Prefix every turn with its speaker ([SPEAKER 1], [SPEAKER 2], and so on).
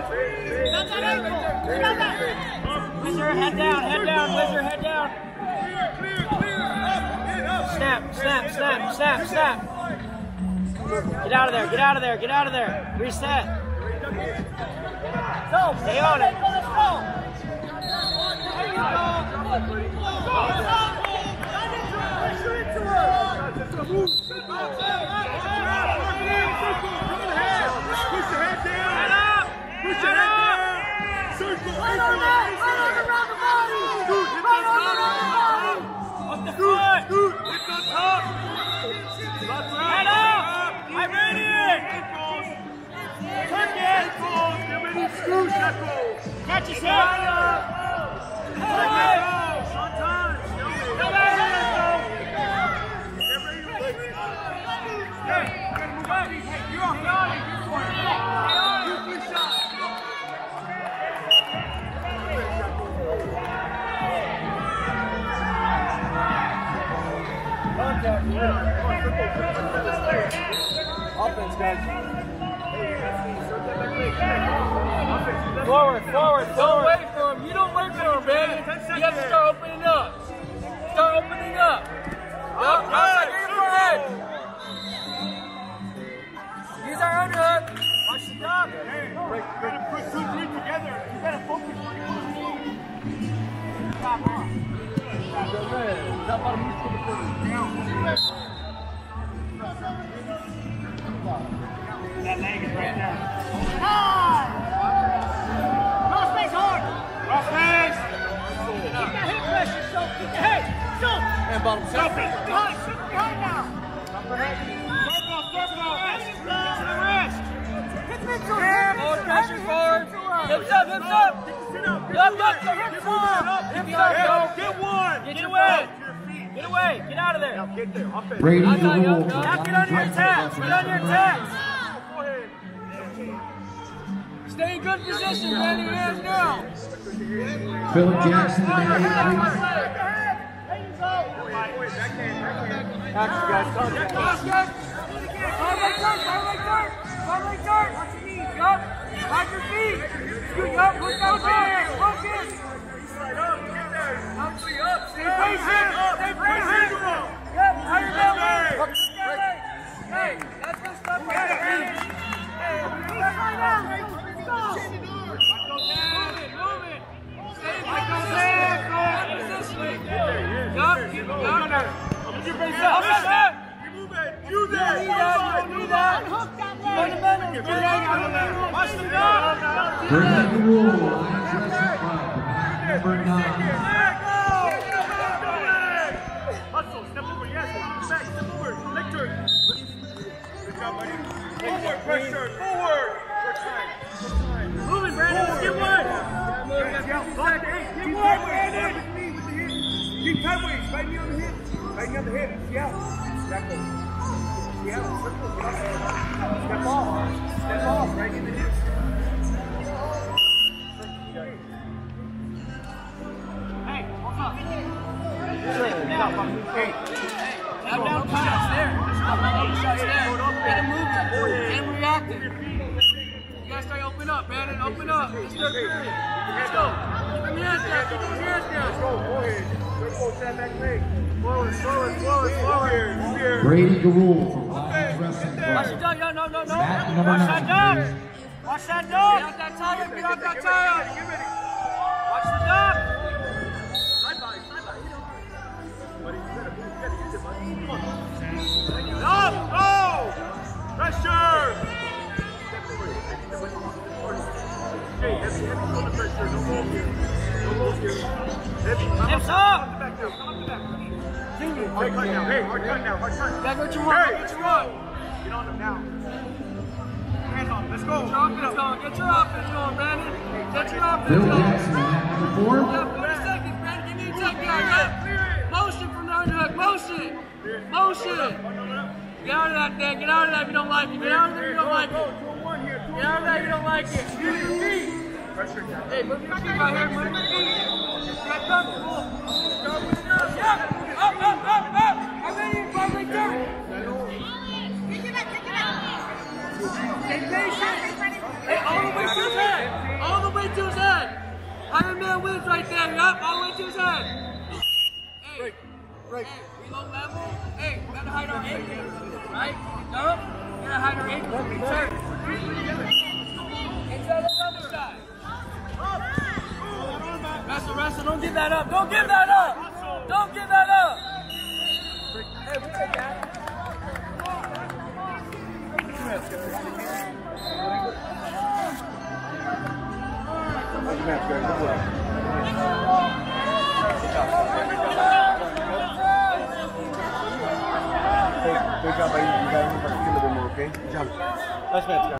[SPEAKER 1] Whizzer, head down, Whizzer, head down. Snap. Get out of there. Reset. Stay on it.
[SPEAKER 2] Push your head down. Circle. Right on around the body.
[SPEAKER 1] Up the foot.
[SPEAKER 2] It's on top.
[SPEAKER 1] Head up. I'm ready. Tuck it.
[SPEAKER 2] Get ready to screw, Shackles.
[SPEAKER 1] Catch his head.
[SPEAKER 2] Offense, guys.
[SPEAKER 1] Forward.
[SPEAKER 3] Don't wait for him. You don't wait for him, man. You have to start opening up. Outside your forehead. Use our underhook.
[SPEAKER 1] Watch the dog.
[SPEAKER 2] Hey, you gotta put 2, 3 together. You gotta focus on your Stop off. That leg is right there.
[SPEAKER 1] Cross face hard.
[SPEAKER 2] Cross face.
[SPEAKER 1] Keep that hip pressure, so keep the head. So.
[SPEAKER 3] And bottom
[SPEAKER 1] Behind now.
[SPEAKER 2] Circle.
[SPEAKER 1] To the wrist. Hip into it.
[SPEAKER 3] Forward pressure forward. Hips up.
[SPEAKER 2] Get one.
[SPEAKER 1] Get away. Get out of there.
[SPEAKER 2] Now get there. Offense.
[SPEAKER 4] Brady
[SPEAKER 1] Now
[SPEAKER 4] Rule.
[SPEAKER 1] get on your attacks.
[SPEAKER 2] Go ahead.
[SPEAKER 3] Stay in good position, man. Your hands down.
[SPEAKER 4] Phil Jackson, the man.
[SPEAKER 2] Action, guys.
[SPEAKER 3] Arm like dirt. Yup. Watch your feet. Yup. Look down there. Focus. Stay patient. Yep. Higher that way. Hey, that's good stuff right there. Hey, move it. Stay in position. Yup.
[SPEAKER 2] Put your face up. Use it.
[SPEAKER 3] You don't need that. Fundamentals.
[SPEAKER 1] Watch the dog.
[SPEAKER 4] Brady Rule. Number 9.
[SPEAKER 2] Hustle. Step over. Yes. Back. Step over. Leg turn. Good job, buddy. Forward. Pressure. Forward. Short side.
[SPEAKER 1] Move it, Brandon. Let's get one.
[SPEAKER 2] Keep sideways. Keep sideways. Right knee on the hip. Right knee on the hip. See out. Step over. See out. Circle. Step off. Step off. Right in the hip.
[SPEAKER 1] Hey, what's up?
[SPEAKER 2] Hey.
[SPEAKER 3] Down, shots there. Shots there. Get him moving. Get him reacting. You gotta start open up, man, and open up. Let's go. Let's go. Keep your hands down.
[SPEAKER 2] Let's go. Go ahead. Circle. Stand back leg. Forward.
[SPEAKER 4] Brady Rule from Lions Wrestling
[SPEAKER 1] Watch the
[SPEAKER 4] Club.
[SPEAKER 1] dog. No.
[SPEAKER 4] Mat number
[SPEAKER 1] Watch that
[SPEAKER 4] 9.
[SPEAKER 1] dog. Watch that dog.
[SPEAKER 3] Get out that tire. Get out that tire.
[SPEAKER 1] Watch the dog.
[SPEAKER 2] Side by. Buddy, you gotta use it, buddy. Come on.
[SPEAKER 1] Up. Go.
[SPEAKER 2] Pressure. Okay, heavy shoulder pressure. No move here. Heavy.
[SPEAKER 1] Hips up.
[SPEAKER 2] Come on the back now. Hard cut now. Hey, hard cut now.
[SPEAKER 3] Back what you want.
[SPEAKER 2] Hey.
[SPEAKER 3] What you want.
[SPEAKER 2] Get on them now. Hands on. Let's go.
[SPEAKER 3] Get your offense going. Get your offense going, Brandon. Get your offense
[SPEAKER 4] Phil
[SPEAKER 3] going.
[SPEAKER 4] Jackson, number 4.
[SPEAKER 3] Yeah, 40 seconds, Brandon. Give me a tech guy. Yeah. Motion from the underhook. Motion. Get out of that thing. Get out of that if you don't like it. Get out of there if you don't like it. Get out of that if you don't like it. Move your feet. Hey, move your feet right here. Move your feet. Get comfortable. Up. I'm ready to fight right there. Stay patient. Hey, all the way to the head. man wins right there. Yup, all the way to his head. Hey,
[SPEAKER 2] Break.
[SPEAKER 3] hey, we low level. Hey, we gotta hide our ankles, right? Jump. We gotta hide our ankles. Insert. Inside the other side. Wrestle, wrestle. Don't give that up. Don't give that up. Don't give that up. Hey, we take that.
[SPEAKER 2] Good job, buddy. You got to a little bit more, okay? Good job. Nice match, guys.